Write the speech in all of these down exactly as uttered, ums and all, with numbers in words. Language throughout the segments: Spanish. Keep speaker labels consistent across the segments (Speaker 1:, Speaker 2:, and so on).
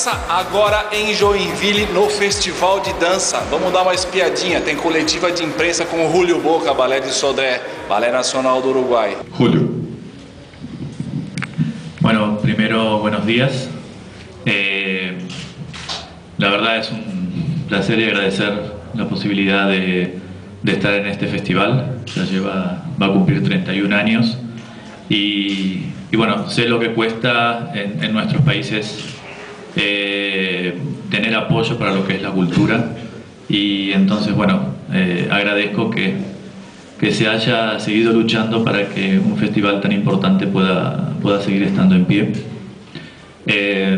Speaker 1: dança agora em Joinville, no Festival de Dança. Vamos dar uma espiadinha. Tem coletiva de imprensa com o Julio Boca, Ballet de Sodré, Ballet Nacional do Uruguay.
Speaker 2: Julio.
Speaker 3: Bueno, primero, buenos días. Eh, la verdad es un placer y agradecer la posibilidad de, de estar en este festival. Ya lleva, va a cumplir treinta y un años. Y, y bueno, sé lo que cuesta en, en nuestros países eh, tener apoyo para lo que es la cultura, y entonces bueno, eh, agradezco que, que se haya seguido luchando para que un festival tan importante pueda, pueda seguir estando en pie. Eh,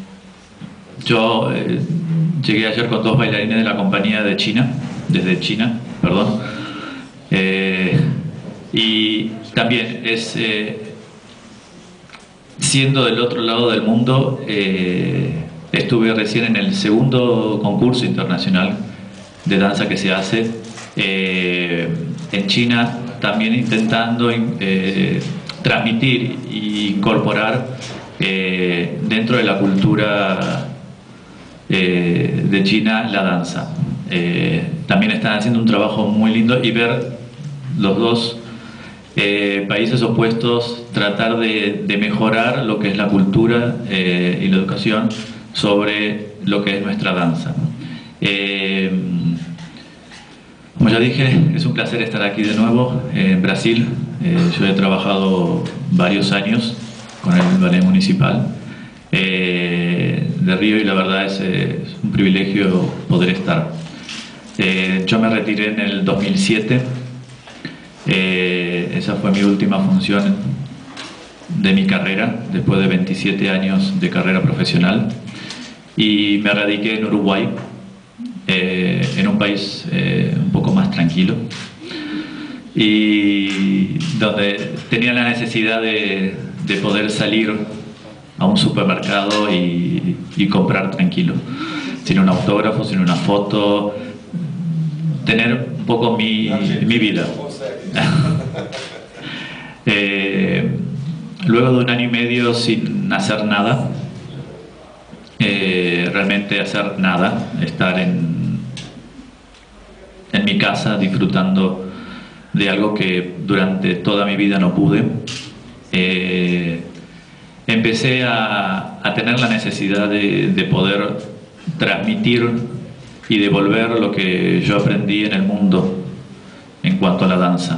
Speaker 3: yo eh, llegué ayer con dos bailarines de la compañía de China, desde China, perdón. Eh, Y también es, eh, siendo del otro lado del mundo, eh, estuve recién en el segundo concurso internacional de danza que se hace eh, en China, también intentando eh, transmitir e incorporar eh, dentro de la cultura eh, de China la danza. Eh, también están haciendo un trabajo muy lindo, y ver los dos Eh, países opuestos tratar de, de mejorar lo que es la cultura eh, y la educación sobre lo que es nuestra danza. Eh, como ya dije, es un placer estar aquí de nuevo eh, en Brasil. Eh, yo he trabajado varios años con el ballet municipal eh, de Río, y la verdad es, eh, es un privilegio poder estar. Eh, yo me retiré en el dos mil siete. Eh, esa fue mi última función de mi carrera, después de veintisiete años de carrera profesional, y me radiqué en Uruguay, eh, en un país eh, un poco más tranquilo, y donde tenía la necesidad de, de poder salir a un supermercado y, y comprar tranquilo, sin un autógrafo, sin una foto, tener un poco mi, mi vida. eh, luego de un año y medio sin hacer nada, eh, realmente hacer nada, estar en, en mi casa disfrutando de algo que durante toda mi vida no pude, eh, empecé a, a tener la necesidad de, de poder transmitir y devolver lo que yo aprendí en el mundo en cuanto a la danza.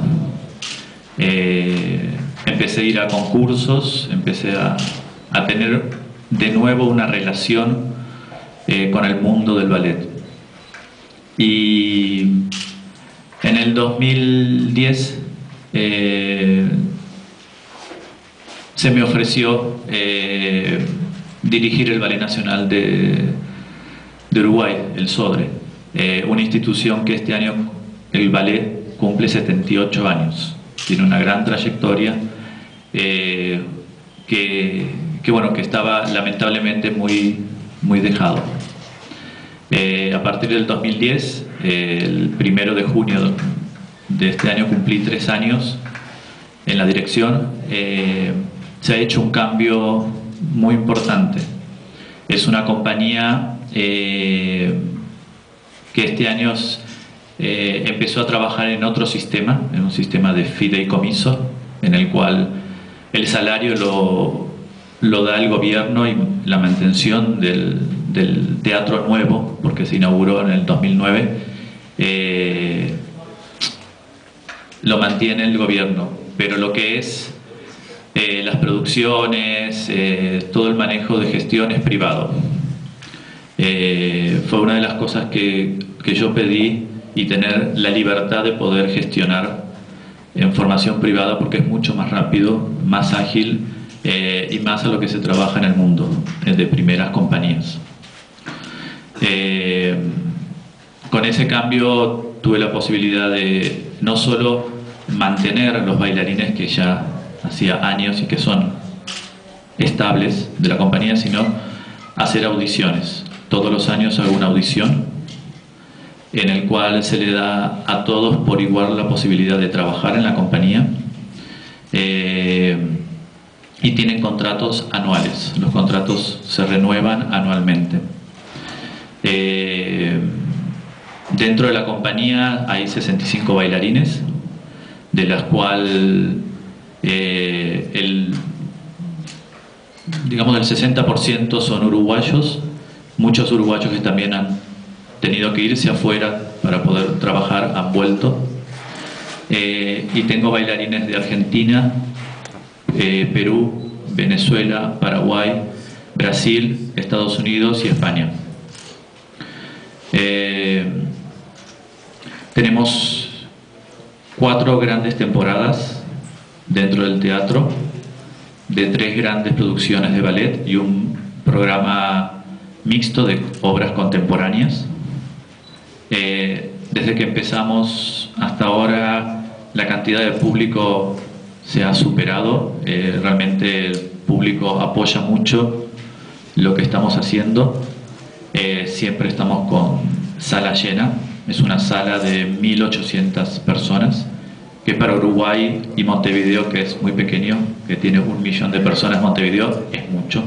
Speaker 3: Eh, empecé a ir a concursos, empecé a, a tener de nuevo una relación eh, con el mundo del ballet. Y en el dos mil diez eh, se me ofreció eh, dirigir el Ballet Nacional de, de Uruguay, el Sodre, eh, una institución que este año el ballet cumple setenta y ocho años, tiene una gran trayectoria, eh, que, que, bueno, que estaba lamentablemente muy, muy dejado. Eh, a partir del dos mil diez, eh, el primero de junio de este año, cumplí tres años en la dirección. Eh, se ha hecho un cambio muy importante. Es una compañía eh, que este año Eh, empezó a trabajar en otro sistema, en un sistema de fideicomiso, en el cual el salario lo, lo da el gobierno, y la mantención del, del teatro nuevo, porque se inauguró en el dos mil nueve, eh, lo mantiene el gobierno, pero lo que es eh, las producciones, eh, todo el manejo de gestión es privado. Eh, fue una de las cosas que, que yo pedí, y tener la libertad de poder gestionar en formación privada, porque es mucho más rápido, más ágil eh, y más a lo que se trabaja en el mundo eh, de primeras compañías. Eh, con ese cambio tuve la posibilidad de no solo mantener los bailarines que ya hacía años y que son estables de la compañía, sino hacer audiciones. Todos los años hago una audición en el cual se le da a todos por igual la posibilidad de trabajar en la compañía. Eh, y tienen contratos anuales. Los contratos se renuevan anualmente. Eh, dentro de la compañía hay sesenta y cinco bailarines, de las cuales eh, el, digamos el sesenta por ciento son uruguayos. Muchos uruguayos que también han tenido que irse afuera para poder trabajar han vuelto. Eh, y tengo bailarines de Argentina, eh, Perú, Venezuela, Paraguay, Brasil, Estados Unidos y España. Eh, tenemos cuatro grandes temporadas dentro del teatro, de tres grandes producciones de ballet y un programa mixto de obras contemporáneas. Eh, desde que empezamos hasta ahora, la cantidad de público se ha superado. Eh, realmente el público apoya mucho lo que estamos haciendo. Eh, siempre estamos con sala llena. Es una sala de mil ochocientas personas, que para Uruguay y Montevideo, que es muy pequeño, que tiene un millón de personas, Montevideo es mucho.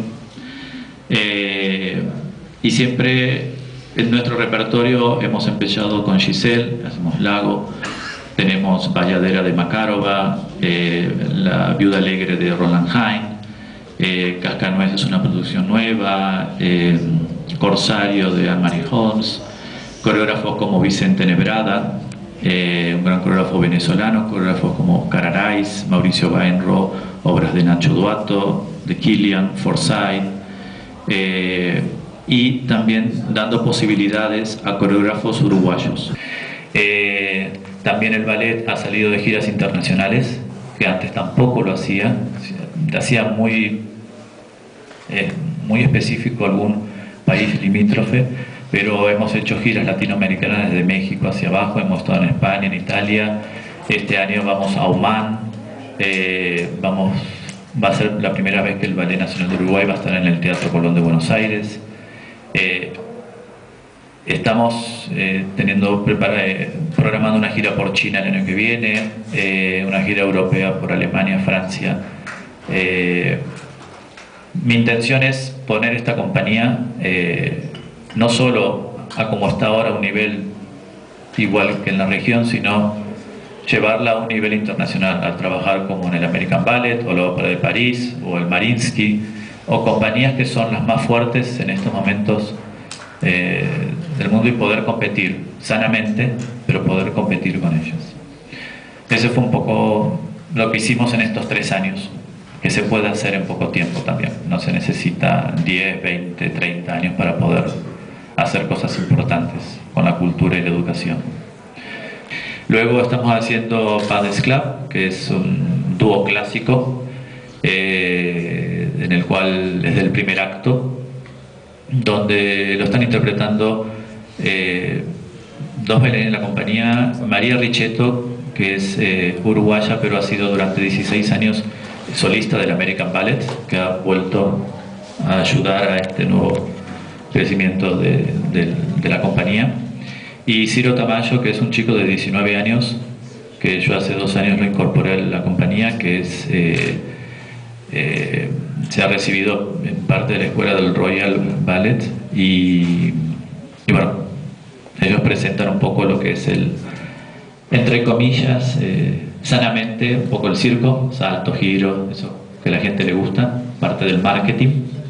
Speaker 3: Eh, y siempre en nuestro repertorio hemos empezado con Giselle, hacemos Lago, tenemos Valladera de Makarova, eh, La Viuda Alegre de Roland Hain, eh, Cascanuez es una producción nueva, eh, Corsario de Anne-Marie Holmes, coreógrafos como Vicente Nebrada, eh, un gran coreógrafo venezolano, coreógrafos como Oscar Araiz, Mauricio Baenro, obras de Nacho Duato, de Kilian, Forsyth, eh, y también dando posibilidades a coreógrafos uruguayos. Eh, también el ballet ha salido de giras internacionales, que antes tampoco lo hacía, hacía muy, eh, muy específico algún país limítrofe, pero hemos hecho giras latinoamericanas desde México hacia abajo, hemos estado en España, en Italia, este año vamos a Oman, eh, vamos, va a ser la primera vez que el Ballet Nacional de Uruguay va a estar en el Teatro Colón de Buenos Aires. Eh, estamos eh, teniendo prepara, eh, programando una gira por China el año que viene, eh, una gira europea por Alemania, Francia. Eh, mi intención es poner esta compañía eh, no solo a como está ahora, a un nivel igual que en la región, sino llevarla a un nivel internacional, al trabajar como en el American Ballet o la Ópera de París o el Mariinsky, o compañías que son las más fuertes en estos momentos eh, del mundo, y poder competir sanamente, pero poder competir con ellos. Ese fue un poco lo que hicimos en estos tres años, que se puede hacer en poco tiempo también. No se necesita diez, veinte, treinta años para poder hacer cosas importantes con la cultura y la educación. Luego estamos haciendo Padres Club, que es un dúo clásico, eh, en el cual es del primer acto, donde lo están interpretando eh, dos bailarines de la compañía. María Richetto, que es eh, uruguaya, pero ha sido durante dieciséis años solista del American Ballet, que ha vuelto a ayudar a este nuevo crecimiento de, de, de la compañía. Y Ciro Tamayo, que es un chico de diecinueve años, que yo hace dos años lo incorporé a la compañía, que es, eh, eh, se ha recibido en parte de la escuela del Royal Ballet, y, y bueno, ellos presentan un poco lo que es el, entre comillas, eh, sanamente, un poco el circo, salto, giro, eso que a la gente le gusta, parte del marketing.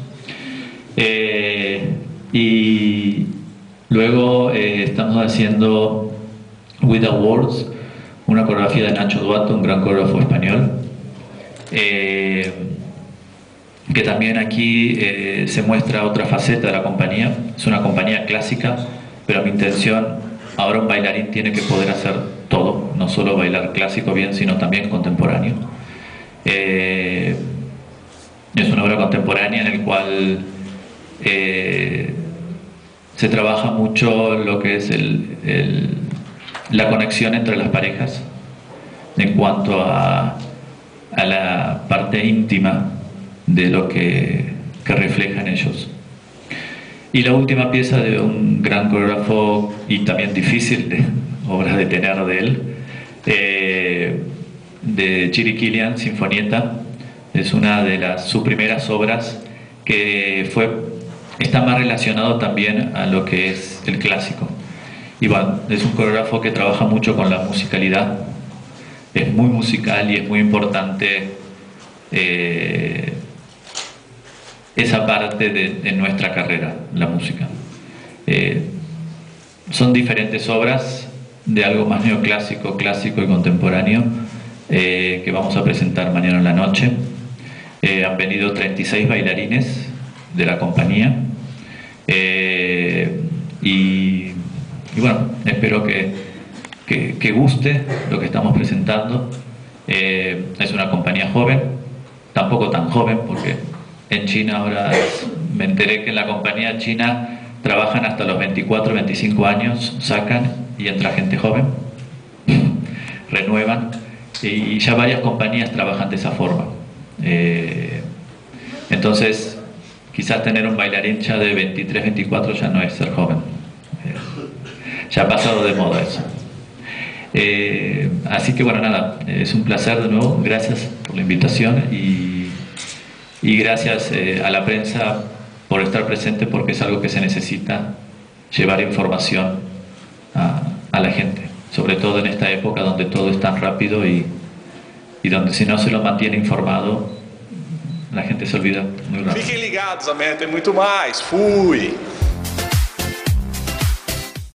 Speaker 3: Eh, y luego eh, estamos haciendo With Awards, una coreografía de Nacho Duato, un gran coreógrafo español, eh, que también aquí eh, se muestra otra faceta de la compañía. Es una compañía clásica, pero mi intención, ahora un bailarín tiene que poder hacer todo, no solo bailar clásico bien, sino también contemporáneo. Eh, es una obra contemporánea en la cual eh, se trabaja mucho lo que es el, el, la conexión entre las parejas en cuanto a, a la parte íntima de lo que, que reflejan ellos. Y la última pieza de un gran coreógrafo, y también difícil de obras de tener de él, eh, de Jiri Kilian, Sinfonietta, Es una de las, sus primeras obras que fue, está más relacionado también a lo que es el clásico. Iván es un coreógrafo que trabaja mucho con la musicalidad, es muy musical y es muy importante eh, esa parte de, de nuestra carrera, la música. Eh, son diferentes obras de algo más neoclásico, clásico y contemporáneo eh, que vamos a presentar mañana en la noche. Eh, han venido treinta y seis bailarines de la compañía eh, y, y bueno, espero que, que, que guste lo que estamos presentando. Eh, es una compañía joven, tampoco tan joven porque en China ahora me enteré que en la compañía china trabajan hasta los veinticuatro, veinticinco años, sacan y entra gente joven, renuevan, y ya varias compañías trabajan de esa forma. Eh, entonces, quizás tener un bailarín ya de veintitrés, veinticuatro ya no es ser joven. Eh, ya ha pasado de moda eso. Eh, así que bueno, nada, es un placer de nuevo, gracias por la invitación y, y gracias eh, a la prensa por estar presente, porque es algo que se necesita, llevar información a, a la gente, sobre todo en esta época donde todo es tan rápido y, y donde si no se lo mantiene informado, la gente se olvida muy rápido.
Speaker 1: Fiquem ligados, amanhã tem muito mais. Fui!